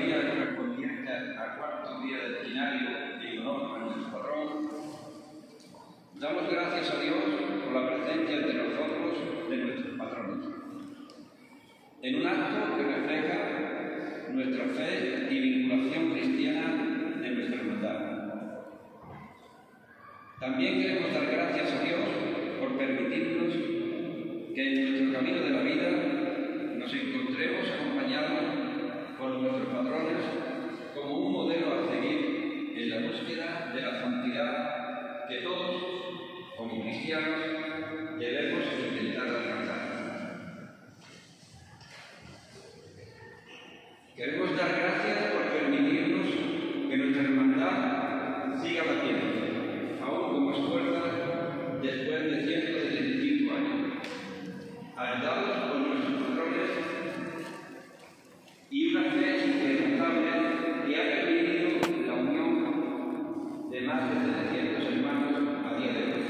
María correspondiente al cuarto día del quinario en honor a nuestro patrón, damos gracias a Dios por la presencia entre nosotros de nuestros patronos, en un acto que refleja nuestra fe y vinculación cristiana de nuestra hermandad. También queremos dar gracias a Dios por permitirnos que en nuestro camino de la vida nos encontremos acompañados por nuestros patrones como un modelo a seguir en la búsqueda de la santidad que todos, como cristianos, debemos intentar alcanzar. Queremos dar gracias por permitirnos que nuestra hermandad siga batiendo, aún con más fuerza, después de 175 años, ayudados por nuestros patrones y una fe inquebrantable que ha permitido la unión de más de 700 hermanos a día de hoy.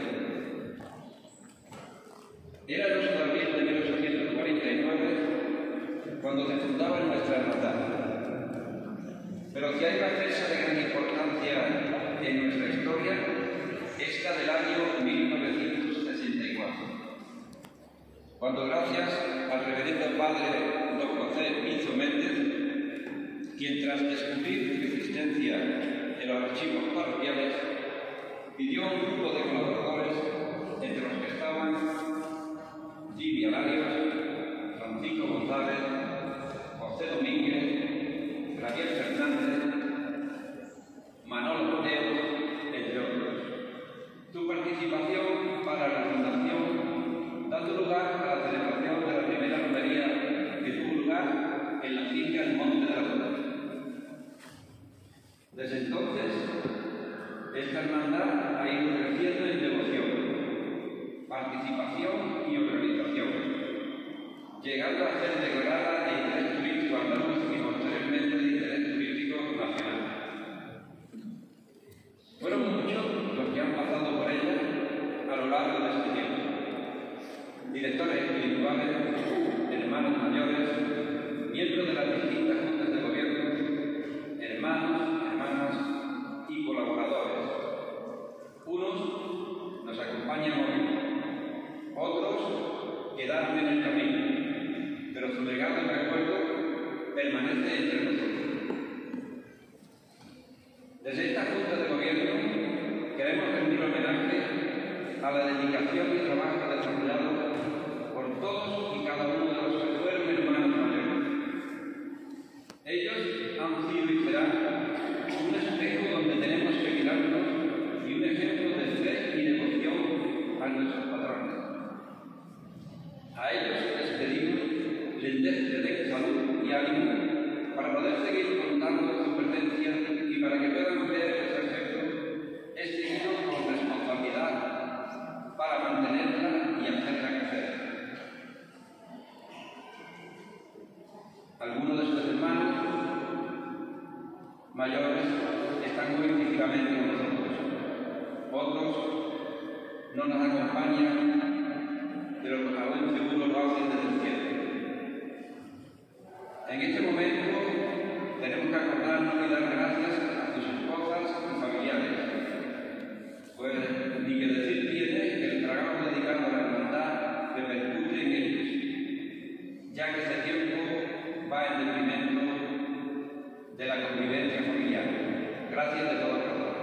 Era el 8 de abril de 1849 cuando se fundaba nuestra hermandad. Pero si hay una fecha de gran importancia en nuestra historia, es la del año 1964, cuando gracias al reverendo padre don José Pinzo Méndez, quien tras descubrir su existencia en los archivos parroquiales, pidió a un grupo de colaboradores, entre los que estaban Livia Larios, Francisco González, José Domínguez, Javier Fernández, Manolo Mateo, entre otros, su participación para la fundación, dando lugar a la celebración de la primera romería que tuvo lugar en la finca del Monte de la Torre. Desde entonces, esta hermandad ha ido creciendo en devoción, participación y organización, llegando a ser declarada de interés turístico andaluz y posteriormente de interés turístico nacional. Fueron muchos los que han pasado por ella a lo largo de este tiempo: directores espirituales, hermanos mayores, miembros de las distintas juntas de gobierno, hermanos, hermanas y colaboradores. Unos nos acompañan hoy, otros quedaron en el camino, pero su legado y recuerdo permanece entre nosotros. Desde esta junta de gobierno queremos rendir homenaje a la dedicación y trabajo desarrollado por todos y cada uno de los que fueron hermanos mayores. Ellos han sido y serán un espejo donde tenemos que mirarnos y un ejemplo de fe y devoción a nuestros patrones. A ellos les pedimos les den salud y ánimo para poder seguir contando su presencia y para que puedan ver ese ejemplo es seguido con responsabilidad para mantenerla y hacerla crecer. Algunos de sus hermanos mayores están muy físicamente con nosotros, otros no nos acompañan, pero aún seguro lo hacen desde el cielo. En este momento tenemos que acordarnos y dar gracias a sus esposas y familiares, pues ni que decir tiene que el trabajo dedicado a la hermandad repercute en ellos, ya que ese tiempo va en detrimento de la convivencia familiar. Gracias de todo corazón.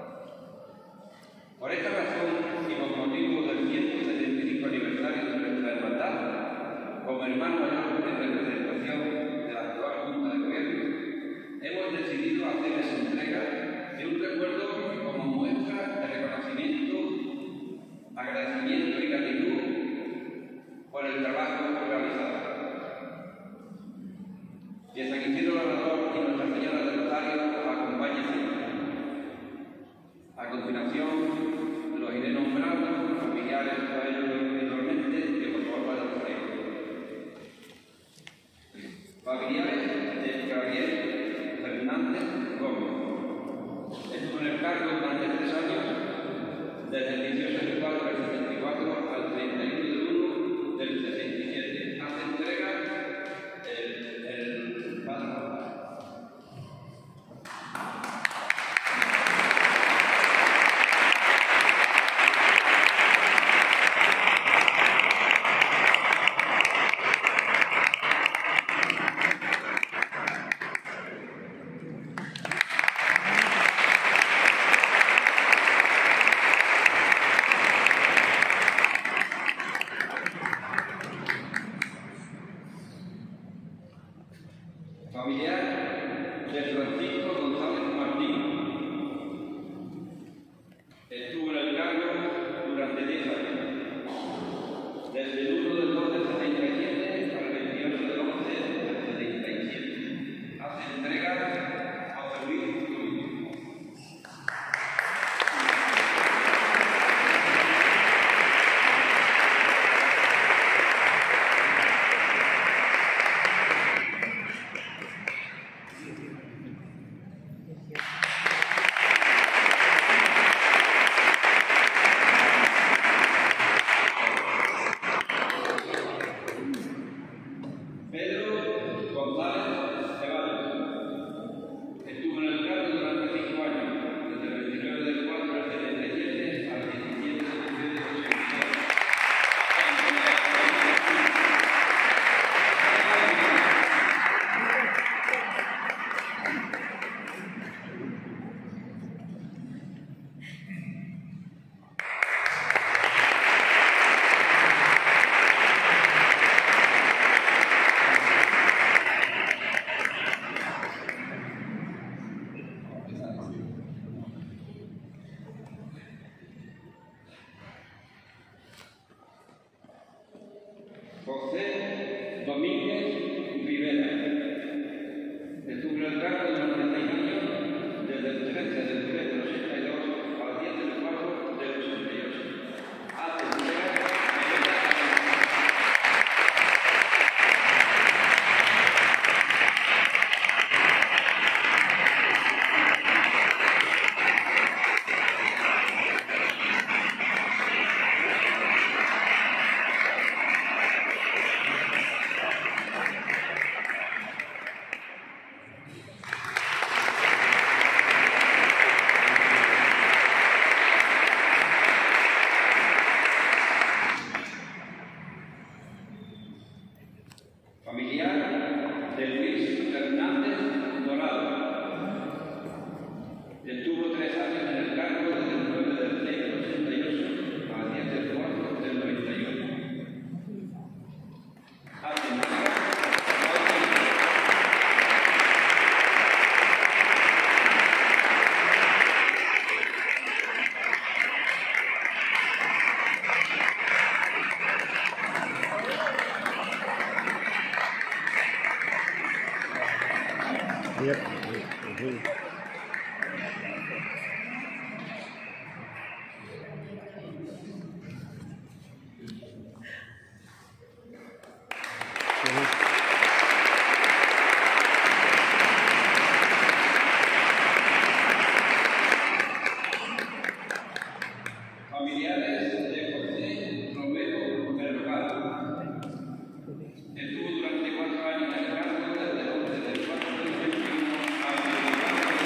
Por esta razón y con motivo del 175 aniversario de nuestra hermandad, como hermano mayor en representación de la actual Junta de Gobierno, hemos decidido hacerles entrega de un recuerdo como muestra de reconocimiento, agradecimiento y gratitud por el trabajo realizado. Y a San Isidro Labrador y Nuestra Señora del Rosario acompaña siempre. A continuación, los iré nombrando, familiares a ellos individualmente, que por favor vayan por ahí. Familiares de Javier Fernández Gómez. Estuvo en el cargo durante 3 años, desde el 18 de 4 del 74 al 31 de 1 del 67. Hace entrega el padre Familiar de Francisco González Martín. Estuvo en el cargo durante 10 años, desde el 1 del 2 del 77 al 28 del 11 del 77. Hace entrega a José Luis Turín. José Domínguez Rivera. Estuvo en el cargo durante 6 años, desde el 13 del 3 del 82 al 10 del 4 del 88. Hace entrega familiar de Luis Fernández Dorado. Estuvo 3 años en el cargo desde el 9 del 6 del 88 al 10 del 4 del 91. Hace entrega Yep. familiares de José Romero Mercado. Estuvo durante 4 años en el cargo desde el 11 del 4 del 21 al 24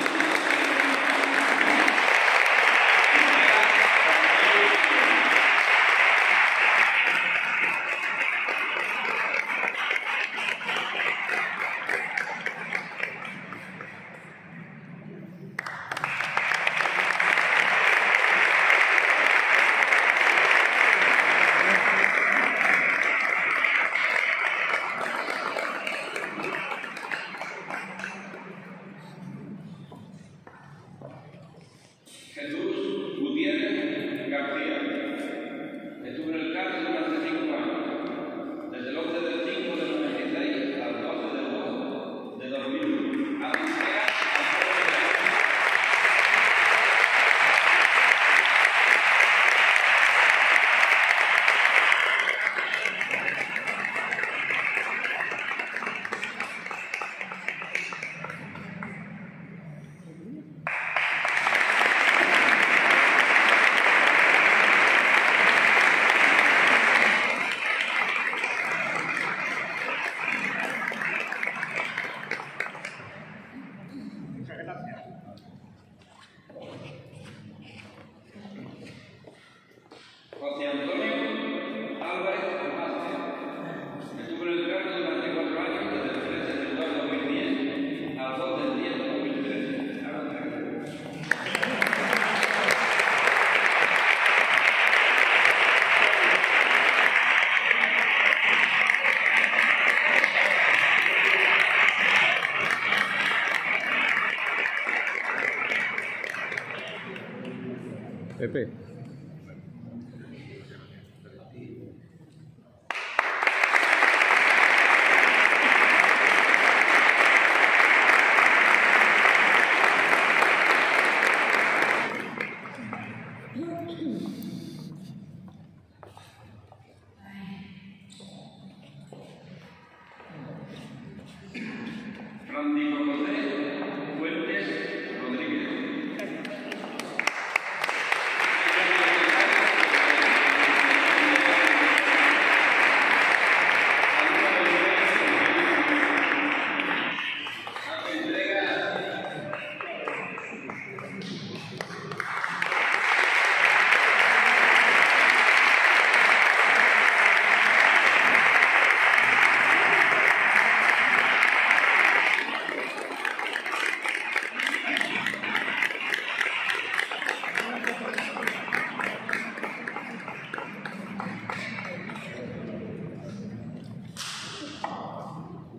Pepe. Francisco José Fuentes Rodríguez.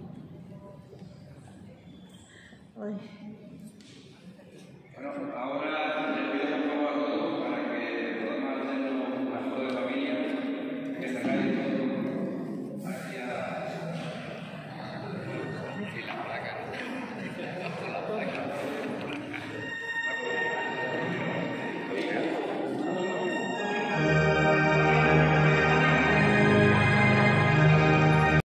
Bueno, ahora